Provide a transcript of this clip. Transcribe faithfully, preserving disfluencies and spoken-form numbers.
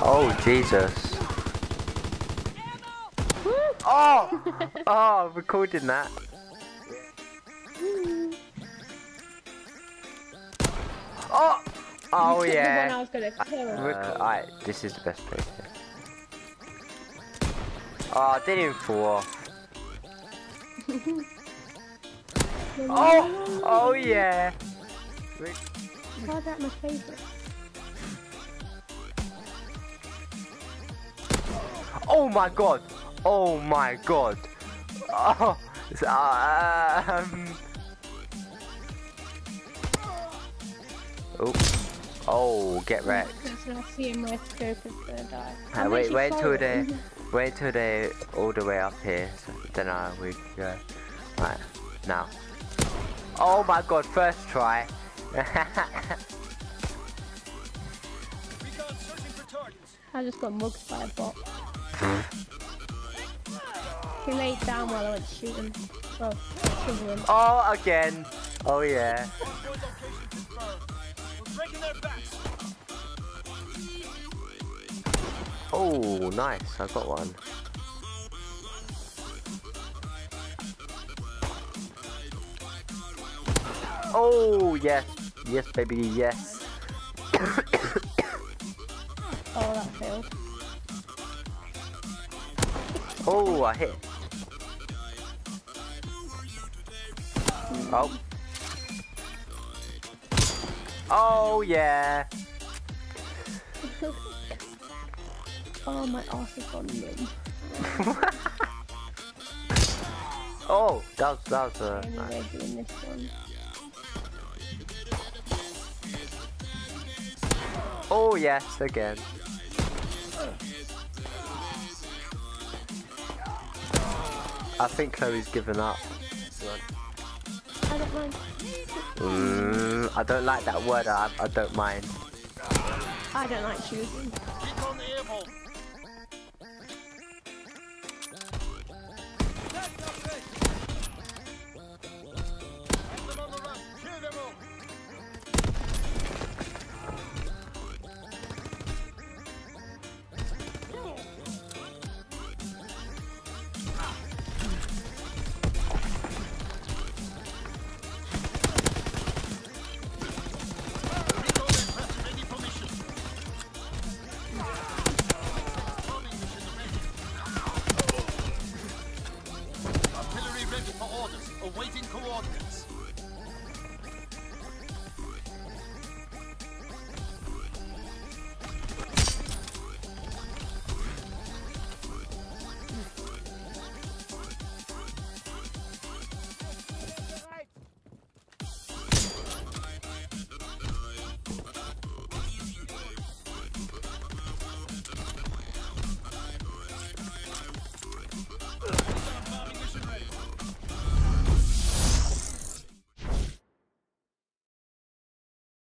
Oh Jesus. Oh! Oh, I'm recording that. Oh! Oh yeah. The one I was gonna kill. Uh, Alright, this is the best place here. Oh, I didn't even fall off. Oh! Oh yeah! Why that my favourite? Oh my god! Oh my god! Oh! Um... Oh! Oh! Get wrecked! I see in my scope is gonna die. Uh, wait! Wait till they, wait till they all the way up here. So then I will go. Right now. Oh my god! First try. I just got mugged by a bot. He laid down while I went shooting. Well, shoveling. Oh, again. Oh, yeah. Oh, nice. I got one. Oh, yes. Yes, baby, yes. Oh, that failed. Oh, I hit. Oh. Oh, yeah. Oh, my arse has gone numb. Oh, that was, that was uh, Anyway, nice. doing this one. Oh, yes, again. I think Chloe's given up. I don't mind. Mm, I don't like that word. I, I don't mind. I don't like choosing.